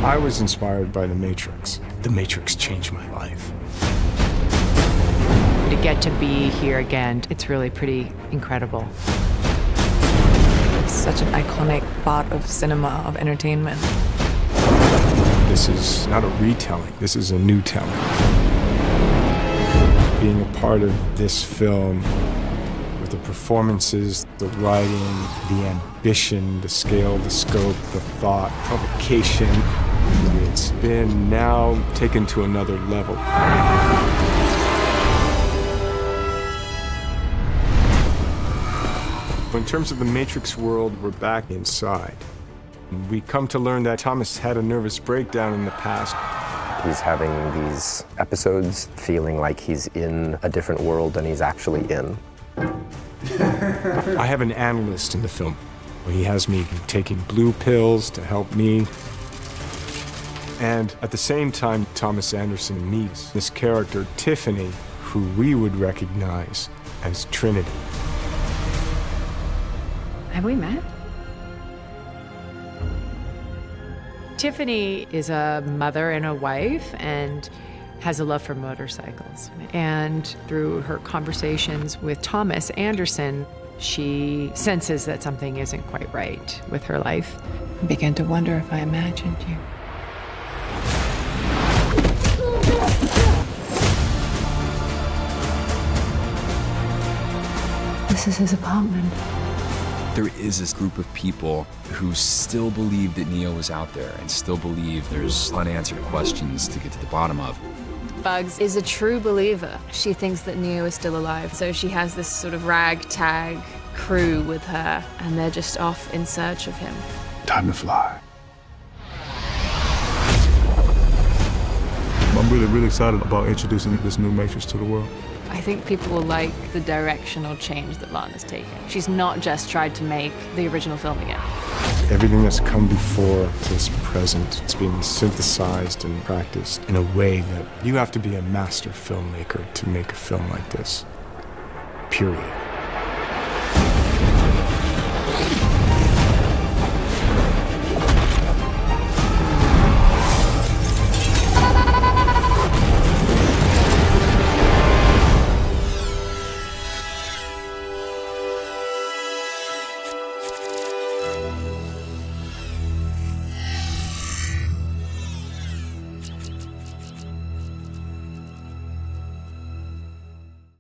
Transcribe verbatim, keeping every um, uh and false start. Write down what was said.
I was inspired by The Matrix. The Matrix changed my life. To get to be here again, it's really pretty incredible. It's such an iconic part of cinema, of entertainment. This is not a retelling, this is a new telling. Being a part of this film, with the performances, the writing, the ambition, the scale, the scope, the thought, provocation, it's been now taken to another level. In terms of the Matrix world, we're back inside. We come to learn that Thomas had a nervous breakdown in the past. He's having these episodes, feeling like he's in a different world than he's actually in. I have an analyst in the film. He has me taking blue pills to help me. And at the same time, Thomas Anderson meets this character, Tiffany, who we would recognize as Trinity. Have we met? Tiffany is a mother and a wife and has a love for motorcycles. And through her conversations with Thomas Anderson, she senses that something isn't quite right with her life. I began to wonder if I imagined you. This is his apartment. There is this group of people who still believe that Neo is out there and still believe there's unanswered questions to get to the bottom of. Bugs is a true believer. She thinks that Neo is still alive, so she has this sort of ragtag crew with her, and they're just off in search of him. Time to fly. I'm really, really excited about introducing this new Matrix to the world. I think people will like the directional change that Lana's taken. She's not just tried to make the original film again. Everything that's come before is present. It's being synthesized and practiced in a way that you have to be a master filmmaker to make a film like this. Period.